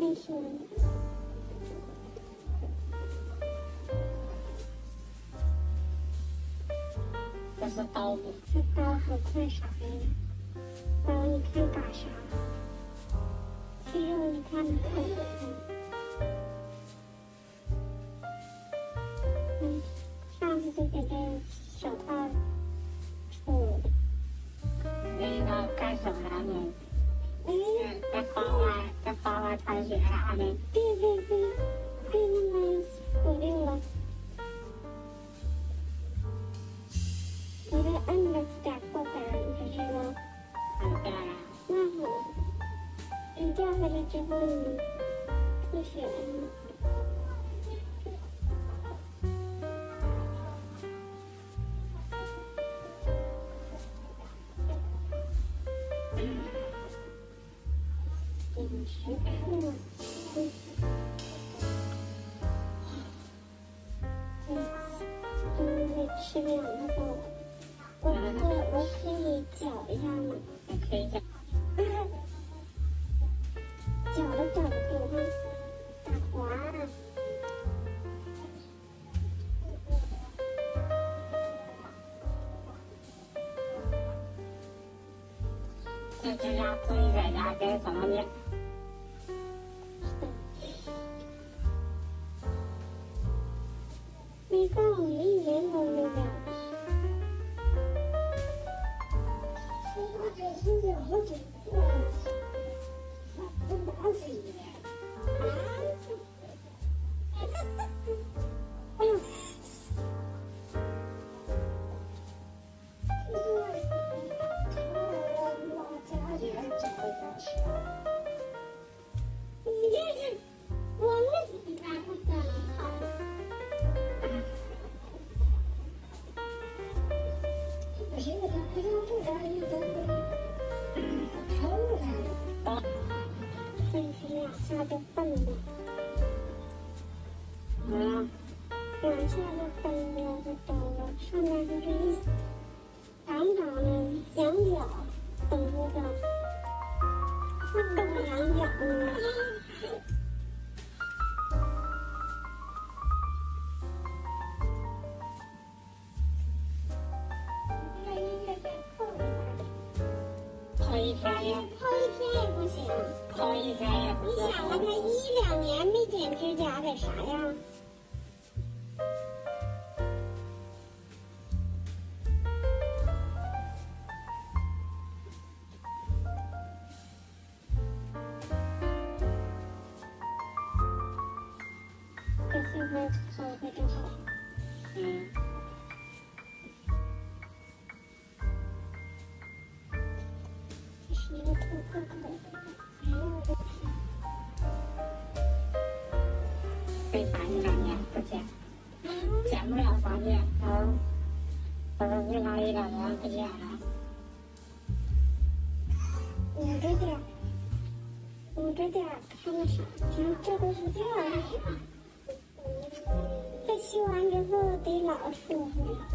开心。 这是刀子， 这刀好快啥呀？刀你看打啥？这肉你看看。上次就给这手套处了。 那个干手啥的？在花花铲雪啥的。 对，被那个否定了。我这摁着点破口，你知道吗？ 对呀。 那好，你掉下来之后你吐血了。50克。吃2个包，我可以搅一下吗？ 可以搅。 搅都搅不动哈，打滑了。 这指甲自己在家该怎么的？ 没告诉你1年都没了。2下就笨了。2下就崩了，这刀了，上面就是一长长的羊角，等着的，那都羊角呢。 泡一天也不行， 泡一天也不行。 你想啊，他1、2年没剪指甲得啥样？这媳妇好可真好。这是一个突破口，哎呦我的天！ 为啥你2年不剪？剪不了发剪啊？我说为啥1、2年不剪了？ 捂着点看个啥？这都不掉了。这修完之后得老舒服了。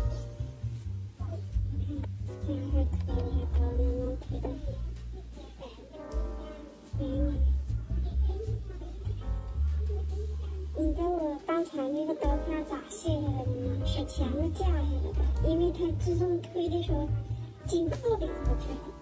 这样是推一下刀能推的。你知道我刚才那个刀片咋卸下来的吗？是钳子架下来的，因为它自动推的时候紧扣里头去了。